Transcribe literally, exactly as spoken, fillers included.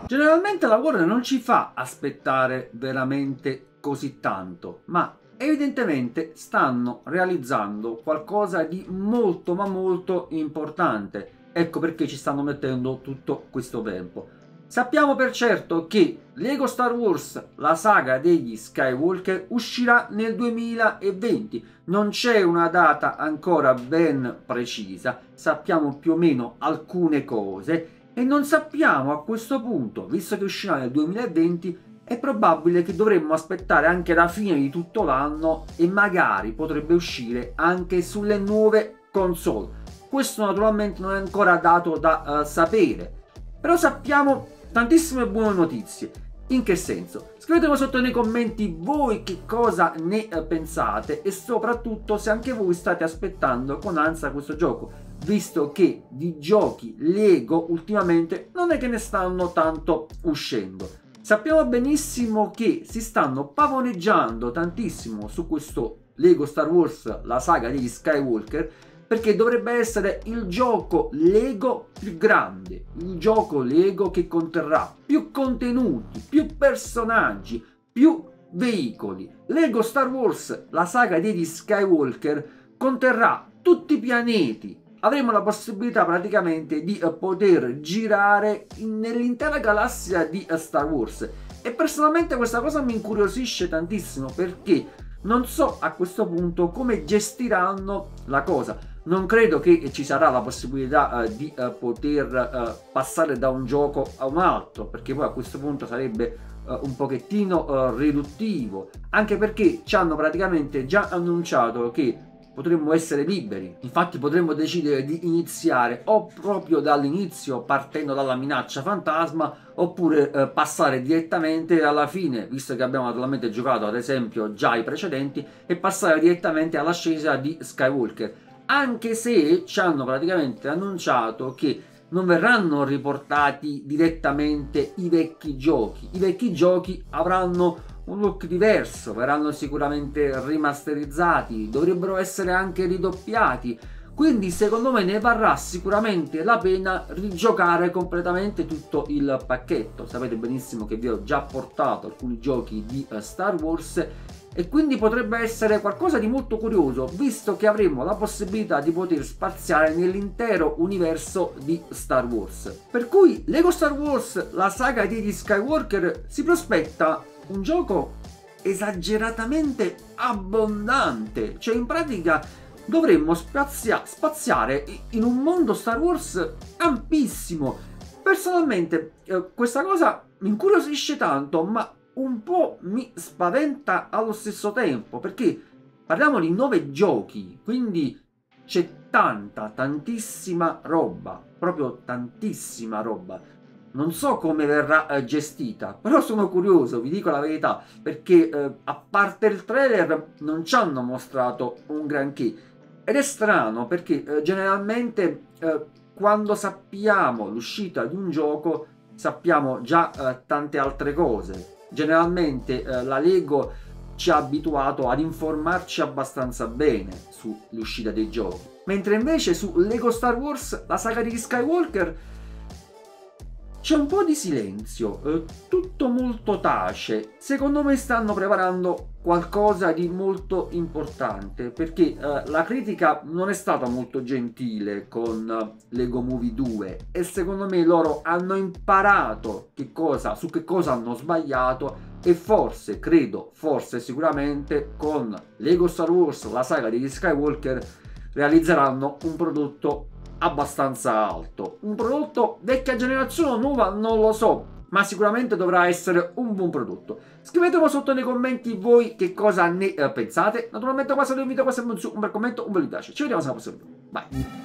Generalmente la Warner non ci fa aspettare veramente così tanto, ma evidentemente stanno realizzando qualcosa di molto ma molto importante. Ecco perché ci stanno mettendo tutto questo tempo. Sappiamo per certo che Lego Star Wars, la saga degli Skywalker, uscirà nel duemilaventi. Non c'è una data ancora ben precisa, sappiamo più o meno alcune cose e non sappiamo a questo punto, visto che uscirà nel duemilaventi, è probabile che dovremmo aspettare anche la fine di tutto l'anno e magari potrebbe uscire anche sulle nuove console. Questo naturalmente non è ancora dato da uh, sapere, però sappiamo tantissime buone notizie. In che senso? Scrivetemi sotto nei commenti voi che cosa ne uh, pensate e soprattutto se anche voi state aspettando con ansia questo gioco, visto che di giochi Lego ultimamente non è che ne stanno tanto uscendo. Sappiamo benissimo che si stanno pavoneggiando tantissimo su questo Lego Star Wars, la saga degli Skywalker, perché dovrebbe essere il gioco Lego più grande, il gioco Lego che conterrà più contenuti, più personaggi, più veicoli. Lego Star Wars, la saga degli Skywalker, conterrà tutti i pianeti. Avremo la possibilità praticamente di uh, poter girare nell'intera galassia di uh, Star Wars e personalmente questa cosa mi incuriosisce tantissimo perché non so a questo punto come gestiranno la cosa. Non credo che ci sarà la possibilità uh, di uh, poter uh, passare da un gioco a un altro, perché poi a questo punto sarebbe uh, un pochettino uh, riduttivo, anche perché ci hanno praticamente già annunciato che potremmo essere liberi. Infatti potremmo decidere di iniziare o proprio dall'inizio partendo dalla minaccia fantasma oppure eh, passare direttamente alla fine, visto che abbiamo naturalmente giocato ad esempio già i precedenti, e passare direttamente all'ascesa di Skywalker, anche se ci hanno praticamente annunciato che non verranno riportati direttamente i vecchi giochi. I vecchi giochi avranno un look diverso, verranno sicuramente rimasterizzati, dovrebbero essere anche ridoppiati, quindi secondo me ne varrà sicuramente la pena rigiocare completamente tutto il pacchetto. Sapete benissimo che vi ho già portato alcuni giochi di uh, Star Wars e quindi potrebbe essere qualcosa di molto curioso, visto che avremo la possibilità di poter spaziare nell'intero universo di Star Wars. Per cui Lego Star Wars, la saga degli Skywalker, si prospetta un gioco esageratamente abbondante, cioè in pratica dovremmo spazia spaziare in un mondo Star Wars ampissimo. Personalmente eh, questa cosa mi incuriosisce tanto, ma un po' mi spaventa allo stesso tempo, perché parliamo di nove giochi, quindi c'è tanta, tantissima roba, proprio tantissima roba. Non so come verrà eh, gestita, però sono curioso, vi dico la verità, perché eh, a parte il trailer non ci hanno mostrato un granché. Ed è strano perché eh, generalmente eh, quando sappiamo l'uscita di un gioco sappiamo già eh, tante altre cose. Generalmente eh, la Lego ci ha abituato ad informarci abbastanza bene sull'uscita dei giochi. Mentre invece su Lego Star Wars, la saga di Skywalker, c'è un po' di silenzio, eh, tutto molto tace. Secondo me stanno preparando qualcosa di molto importante, perché eh, la critica non è stata molto gentile con eh, Lego Movie due e secondo me loro hanno imparato che cosa, su che cosa hanno sbagliato e forse, credo, forse sicuramente con Lego Star Wars, la saga degli Skywalker, realizzeranno un prodotto abbastanza alto. Un prodotto vecchia generazione o nuova non lo so, ma sicuramente dovrà essere un buon prodotto. Scrivetemi sotto nei commenti voi che cosa ne eh, pensate. Naturalmente qua se vi invito a passare un bel commento, un bel mi piace. Ci vediamo alla prossima video. Bye.